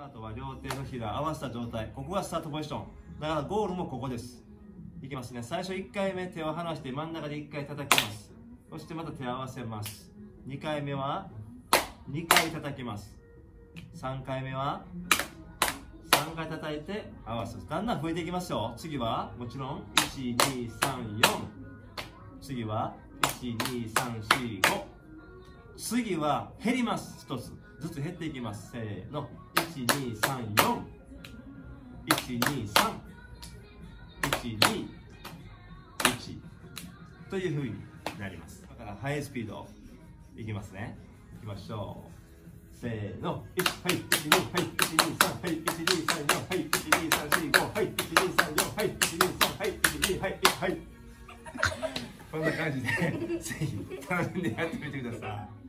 ートは両手のひら合わせた状態、ここがスタートポジションだからゴールもここです。いきますね。最初1回目手を離して真ん中で1回叩きます。そしてまた手を合わせます。2回目は2回叩きます。3回目は3回叩いて合わせます。だんだん増えていきますよ。次はもちろん1234、次は12345、次は減ります。1つずつ減っていきます。せーの、1234、123、121というふうになります。だからハイスピードいきますね。いきましょう。せーの、1、はい、1、2、はい、1、2、3、はい、1、2、3、4、はい、1、2、3、4、5、はい、1、2、3、4、はい、1、2、3、はい、1、2、はい、1、はい。こんな感じで、ぜひ楽しんでやってみてください。